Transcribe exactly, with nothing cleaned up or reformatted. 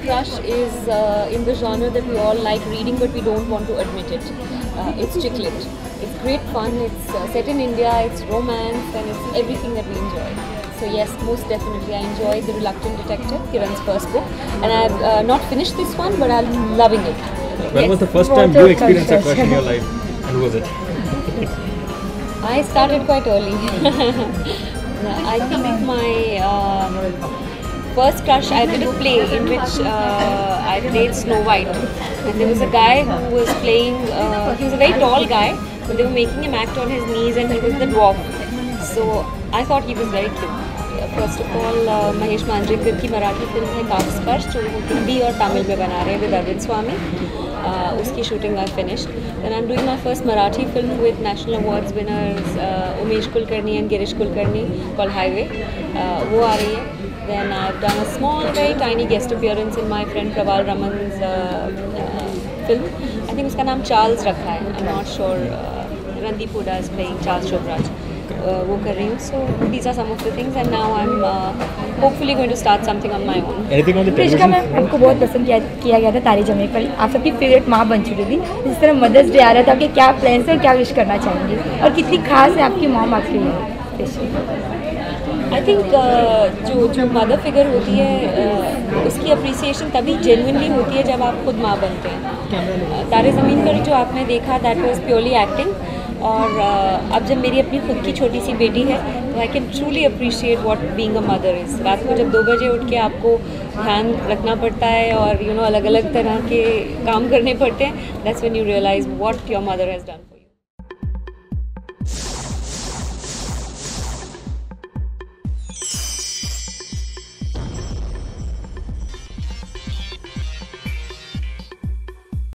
crush is uh, in the genre that we all like reading, but we don't want to admit it. Uh, it's chick lit. It's great fun. It's uh, set in India. It's romance, and it's everything that we enjoy. So yes, most definitely, I enjoy The Reluctant Detective, Kiran's first book, and I've uh, not finished this one, but I'm loving it. When yes. was the first time you experienced a crush in your life, and who was it? I started quite early. I think my um, first crush, I did a play in which uh, I played Snow White, and there was a guy who was playing, uh, he was a very tall guy, but they were making him act on his knees, and he was the dwarf. So I thought he was very cute. First of all, uh, Mahesh Manjrekar की Marathi film है काफ स्पर्श, जो वो हिंदी और तमिल में बना रहे हैं विद अरविंद स्वामी. Uh, उसकी shooting I finished. Then I am doing my first Marathi film with national awards winners Umesh Kulkarni and Girish Kulkarni call Highway. वो आ रही है. Then I have done a small very tiny guest appearance in my friend Pravaal Raman's film. I think उसका नाम Charles रखा है. I am not sure. Randeep Hooda is playing Charles Sobhraj. वो कर रही हूँ. So these are some of the things and now I am hopefully going to start something on my own. Krishna ma'am, आपको बहुत पसंद किया, किया गया था तारे ज़मीं पर. आप सबकी फेवरेट माँ बन चुकी थी. जिस तरह मदर्स डे आ रहा था, आपके क्या प्लान्स हैं और क्या विश करना चाहेंगे, और कितनी खास है आपकी मॉम आपके लिए? आई थिंक जो जो मदर फिगर होती है, uh, उसकी अप्रिसिएशन तभी जेन्युइनली होती है जब आप खुद माँ बनते हैं. uh, तारे ज़मीन पर जो आपने देखा, दैट वाज प्योरली एक्टिंग. और uh, अब जब मेरी अपनी खुद की छोटी सी बेटी है, तो I can truly appreciate what being a mother is. रात को जब दो बजे उठ के आपको ध्यान रखना पड़ता है और यू you नो know, अलग अलग तरह के काम करने पड़ते हैं, that's when you realise what your mother has done.